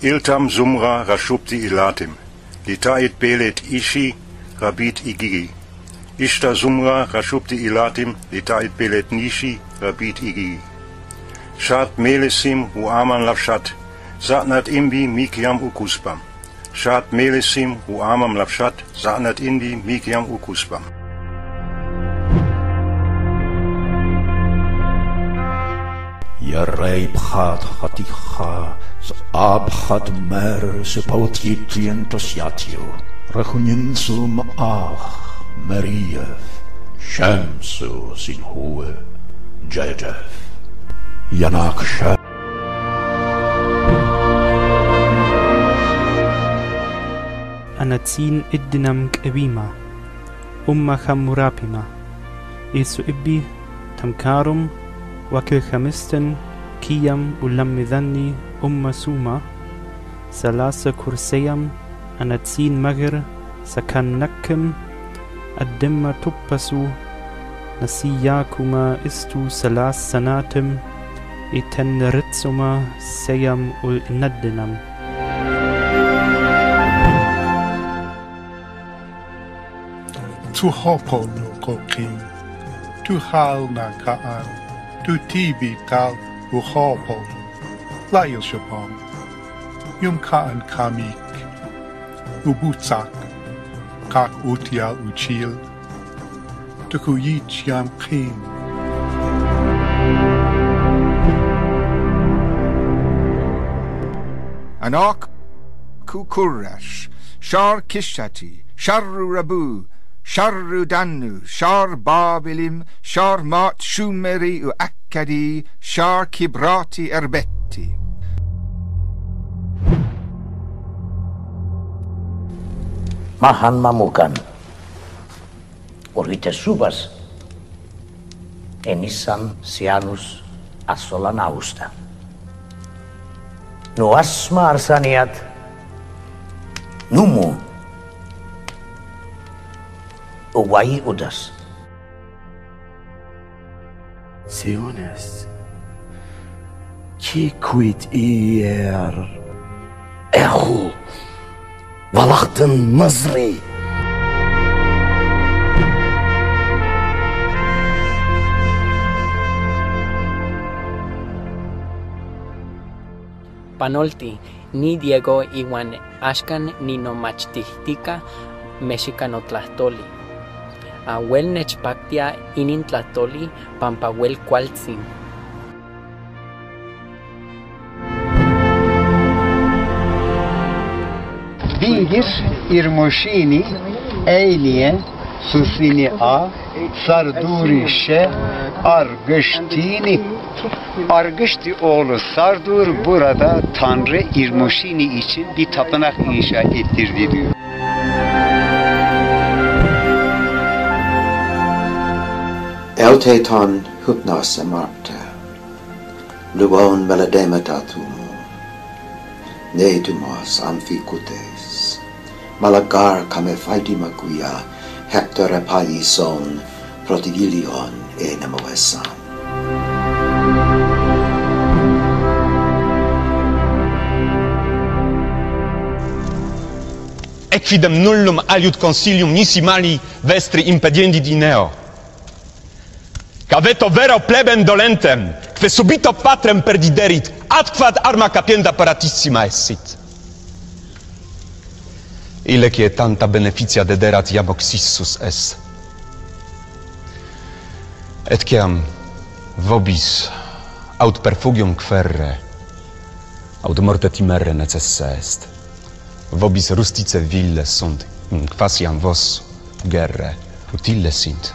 Iltam Sumra Rashupti Ilatim, Litait Belet Ishi, Rabit Igigi. Ishta Sumra Rashupti Ilatim, Litait Belet Nishi, Rabit Igigi. Shat Melesim Huaman Lavshat, Satnat Imbi Mikiam Ukuspam. Shat Melesim Huamam Lavshat, Satnat Imbi Mikiam Ukuspam. Yareib had haticha, abhad mer se pautjitien tosjatio, rachunynsum ach, Mariev, Shamsu sin hoe, Jedev, Yanaksha. Anatsin iddinam k'ebima, Khamurapima, Isu ibbi, Tamkarum, Wakil Khamistan, Kiyam Ulamidhani, Suma, Salasa Kurseyam, Anatsin Magir, Sakan Nakkim, Addimma Tuppasu, Nasiyakuma Istu Salas Sanatim, Iten Ritsuma Seyam Naddinam. Tu hopo no koking, tu hal na kaan, tu tibi tal u hopo, lail shapon, yum kaan kamik, ubutsak, kak utial uchil, tu kuyich yam king. Anak kukurash, shar kishati, sharru rabu, Sharru Danu, Shar Babilim, Shar Mat Shumeri u Akkadi, Shar Kibrati Erbetti. Mahan mamukan, orite subas, enisan sianus asolanausta. No asma arsaniat, numu, Uwai udas. Siones, Kikwit Ehu, Walachten Mazri. Panolti, ni Diego iwan Ashkan ni no machtihtika Mexicanotlastoli. Wel nechpaktia inin tlatoli pampa wel kualtzin. Bingis irmoshini eylien susini a sarduri she argıştini. Argışti oğlu Sardur burada Tanrı irmoshini için bir tapınak inşa ettirdi diyor. Elteton hypnos amarta, luon meladematatum, netumos amphicutes, malagar kame faidimakuya, Hector apalison, protivilion enemoesam. Equidem nullum aliud consilium nisi mali vestri impediendi dineo. Caveto vero plebem dolentem, que subito patrem perdiderit, adquad arma capienda paratissima essit. Ile cie tanta beneficia dederat iam oxissus es. Et ciam vobis aut perfugium querre, aut morte timere necesse est. Vobis rustice ville sunt, quasiam vos guerre utile sint.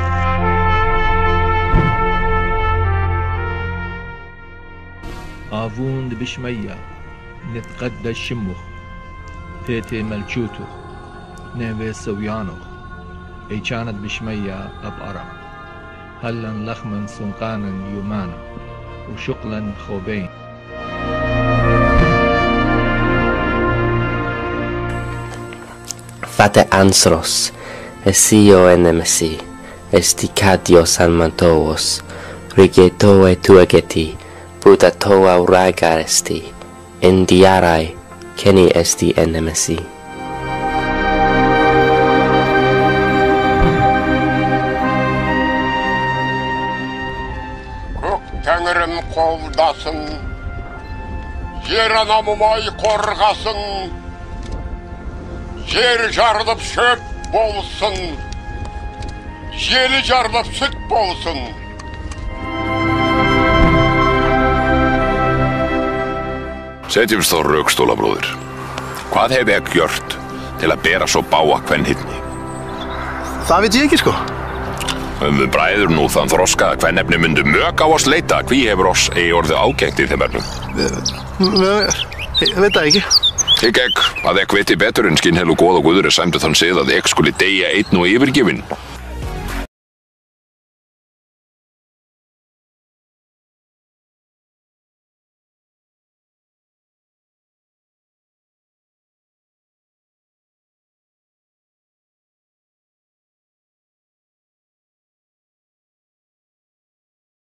آفون بشمية نتقدى الشمخ تيتي ملشوتو نيفي سويانو اي كانت بشمية أبقرة هلا لخما سنقانا يومانا وشقلا خوبين Fate ansros, esio enemesi, esticadio salmantovos, rigetoe tuageti, Buddha toa uragaresti, en diarai keni esti NMSI. Tengrim kovdasın, yer anamımay korgasın, yer jarılıp şöp bolsun, yeli jarılıp süt bolsun. Setjumst þá rökstóla, bróðir. Hvað hef ég gjört til að bera svo báa kvenhytni? Það veit ég ekki, sko. Við bræður nú þann þroska að kvennefni myndu mök á oss leita, hví hefur oss eigi orðið ágengt í þeim efnum? Ég veit það ekki. Hygg að ek viti betur en skinn helu góð og guður sæmdu þann sið að ek skuli deyja einn og yfirgefinn.